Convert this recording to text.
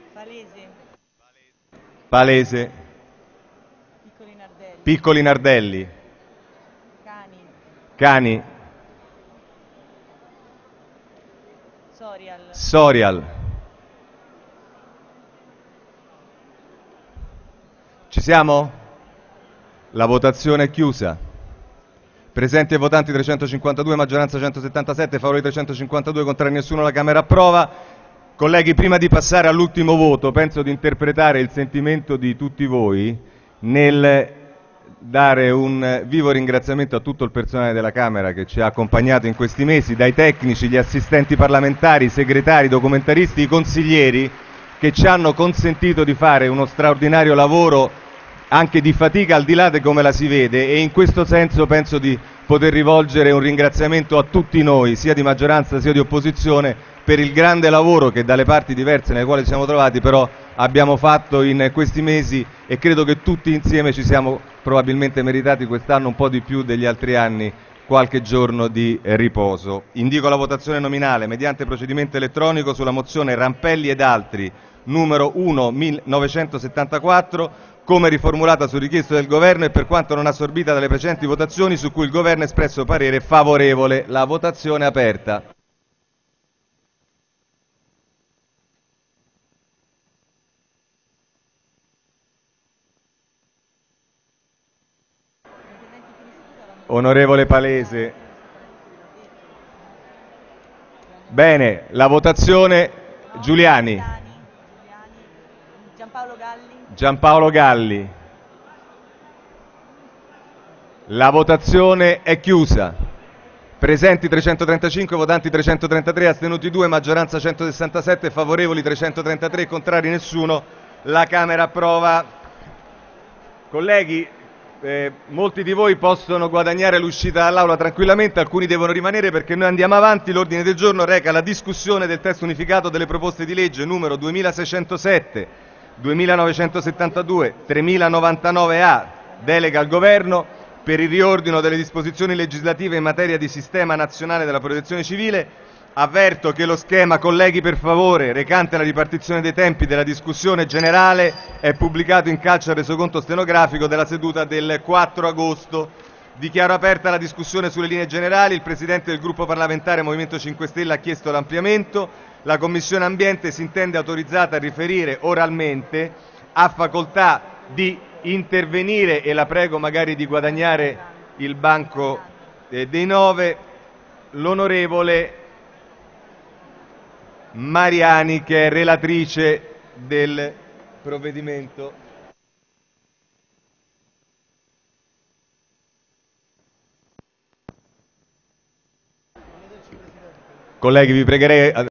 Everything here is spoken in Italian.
Palese. Palese. Piccoli Nardelli. Piccoli Nardelli. Cani. Cani. Sorial. Sorial. Ci siamo? La votazione è chiusa. Presenti e votanti 352, maggioranza 177, favorevoli 352, contrari nessuno, la Camera approva. Colleghi, prima di passare all'ultimo voto, penso di interpretare il sentimento di tutti voi nel dare un vivo ringraziamento a tutto il personale della Camera che ci ha accompagnato in questi mesi, dai tecnici, gli assistenti parlamentari, i segretari, i documentaristi, i consiglieri, che ci hanno consentito di fare uno straordinario lavoro anche di fatica al di là di come la si vede, e in questo senso penso di poter rivolgere un ringraziamento a tutti noi, sia di maggioranza sia di opposizione, per il grande lavoro che dalle parti diverse nelle quali ci siamo trovati però abbiamo fatto in questi mesi, e credo che tutti insieme ci siamo probabilmente meritati quest'anno un po' di più degli altri anni qualche giorno di riposo. Indico la votazione nominale mediante procedimento elettronico sulla mozione Rampelli ed altri numero 1974, come riformulata su richiesta del Governo e per quanto non assorbita dalle precedenti votazioni, su cui il Governo ha espresso parere favorevole. La votazione è aperta. Onorevole Palese. Bene, la votazione. Giuliani. Giampaolo Galli. Giampaolo Galli. La votazione è chiusa. Presenti 335, votanti 333, astenuti 2, maggioranza 167, favorevoli 333, contrari nessuno. La Camera approva. Colleghi, molti di voi possono guadagnare l'uscita dall'Aula tranquillamente, alcuni devono rimanere perché noi andiamo avanti. L'ordine del giorno reca la discussione del testo unificato delle proposte di legge numero 2607, 2972, 3099A, delega al Governo per il riordino delle disposizioni legislative in materia di sistema nazionale della protezione civile. Avverto che lo schema, colleghi per favore, recante la ripartizione dei tempi della discussione generale è pubblicato in calce al resoconto stenografico della seduta del 4 agosto. Dichiaro aperta la discussione sulle linee generali. Il Presidente del Gruppo parlamentare Movimento 5 Stelle ha chiesto l'ampliamento. La Commissione Ambiente si intende autorizzata a riferire oralmente. Ha facoltà di intervenire e la prego magari di guadagnare il banco dei 9 l'onorevole Mariani, che è relatrice del provvedimento. Colleghi, vi pregherei